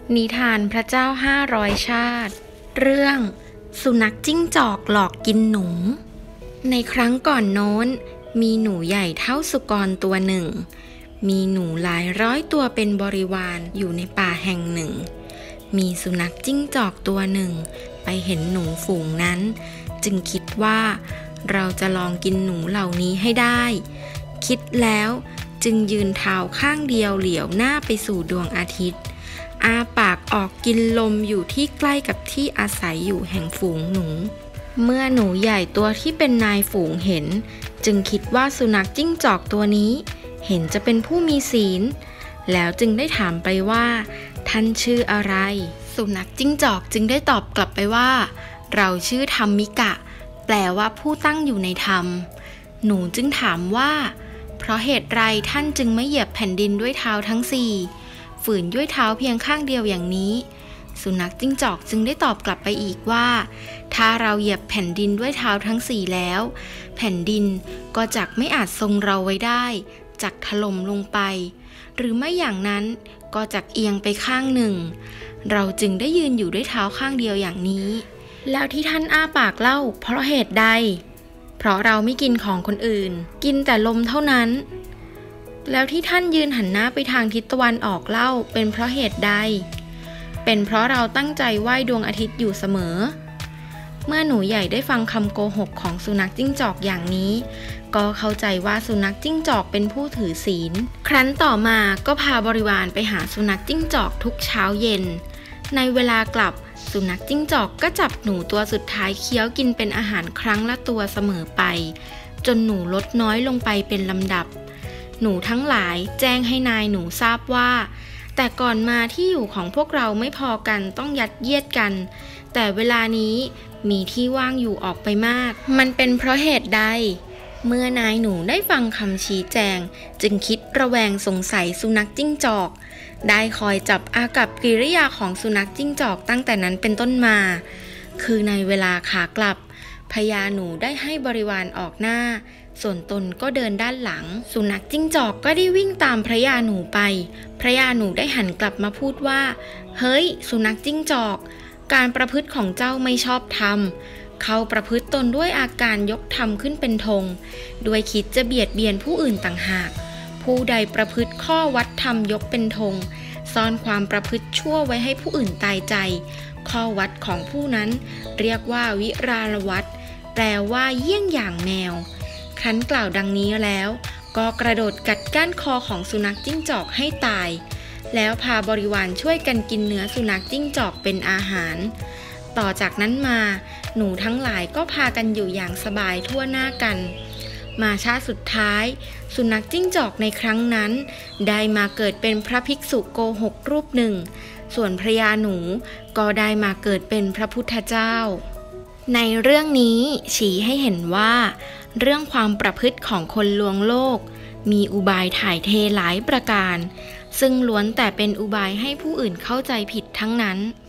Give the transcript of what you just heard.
นิทานพระเจ้า500 ชาติเรื่องสุนัขจิ้งจอกหลอกกินหนูในครั้งก่อนโน้นมีหนูใหญ่เท่าสุกรตัวหนึ่งมีหนูหลายร้อยตัวเป็นบริวารอยู่ในป่าแห่งหนึ่งมีสุนัขจิ้งจอกตัวหนึ่งไปเห็นหนูฝูงนั้นจึงคิดว่าเราจะลองกินหนูเหล่านี้ให้ได้คิดแล้วจึงยืนเท้าข้างเดียวเหลียวหน้าไปสู่ดวงอาทิตย์อาปากออกกินลมอยู่ที่ใกล้กับที่อาศัยอยู่แห่งฝูงหนูเมื่อหนูใหญ่ตัวที่เป็นนายฝูงเห็นจึงคิดว่าสุนัขจิ้งจอกตัวนี้เห็นจะเป็นผู้มีศีลแล้วจึงได้ถามไปว่าท่านชื่ออะไรสุนัขจิ้งจอกจึงได้ตอบกลับไปว่าเราชื่อธรรมิกะแปลว่าผู้ตั้งอยู่ในธรรมหนูจึงถามว่าเพราะเหตุไรท่านจึงไม่เหยียบแผ่นดินด้วยเท้าทั้งสี่ฝืนด้วยเท้าเพียงข้างเดียวอย่างนี้สุนัขจิ้งจอกจึงได้ตอบกลับไปอีกว่าถ้าเราเหยียบแผ่นดินด้วยเท้าทั้งสี่แล้วแผ่นดินก็จักไม่อาจทรงเราไว้ได้จักถล่มลงไปหรือไม่อย่างนั้นก็จักเอียงไปข้างหนึ่งเราจึงได้ยืนอยู่ด้วยเท้าข้างเดียวอย่างนี้แล้วที่ท่านอ้าปากเล่าเพราะเหตุใดเพราะเราไม่กินของคนอื่นกินแต่ลมเท่านั้นแล้วที่ท่านยืนหันหน้าไปทางทิศตะวันออกเล่าเป็นเพราะเหตุใดเป็นเพราะเราตั้งใจไหว้ดวงอาทิตย์อยู่เสมอเมื่อหนูใหญ่ได้ฟังคำโกหกของสุนัขจิ้งจอกอย่างนี้ก็เข้าใจว่าสุนัขจิ้งจอกเป็นผู้ถือศีลครั้นต่อมาก็พาบริวารไปหาสุนัขจิ้งจอกทุกเช้าเย็นในเวลากลับสุนัขจิ้งจอกก็จับหนูตัวสุดท้ายเคี้ยวกินเป็นอาหารครั้งละตัวเสมอไปจนหนูลดน้อยลงไปเป็นลำดับหนูทั้งหลายแจ้งให้นายหนูทราบว่าแต่ก่อนมาที่อยู่ของพวกเราไม่พอกันต้องยัดเยียดกันแต่เวลานี้มีที่ว่างอยู่ออกไปมากมันเป็นเพราะเหตุใดเมื่อนายหนูได้ฟังคำชี้แจงจึงคิดระแวงสงสัยสุนัขจิ้งจอกได้คอยจับอากับกิริยาของสุนัขจิ้งจอกตั้งแต่นั้นเป็นต้นมาคือในเวลาขากลับพญาหนูได้ให้บริวารออกหน้าส่วนตนก็เดินด้านหลังสุนัขจิ้งจอกก็ได้วิ่งตามพระยาหนูไปพระยาหนูได้หันกลับมาพูดว่าเฮ้ยสุนัขจิ้งจอกการประพฤติของเจ้าไม่ชอบธรรมเขาประพฤติตนด้วยอาการยกธรรมขึ้นเป็นธงด้วยคิดจะเบียดเบียนผู้อื่นต่างหากผู้ใดประพฤติข้อวัดธรรมยกเป็นธงซ่อนความประพฤติชั่วไว้ให้ผู้อื่นตายใจข้อวัดของผู้นั้นเรียกว่าวิราลวัดแปลว่าเยี่ยงอย่างแมวครั้นกล่าวดังนี้แล้วก็กระโดดกัดก้านคอของสุนัขจิ้งจอกให้ตายแล้วพาบริวารช่วยกันกินเนื้อสุนัขจิ้งจอกเป็นอาหารต่อจากนั้นมาหนูทั้งหลายก็พากันอยู่อย่างสบายทั่วหน้ากันมาชาติสุดท้ายสุนัขจิ้งจอกในครั้งนั้นได้มาเกิดเป็นพระภิกษุโกหกรูปหนึ่งส่วนพระยาหนูก็ได้มาเกิดเป็นพระพุทธเจ้าในเรื่องนี้ชี้ให้เห็นว่าเรื่องความประพฤติของคนลวงโลกมีอุบายถ่ายเทหลายประการซึ่งล้วนแต่เป็นอุบายให้ผู้อื่นเข้าใจผิดทั้งนั้น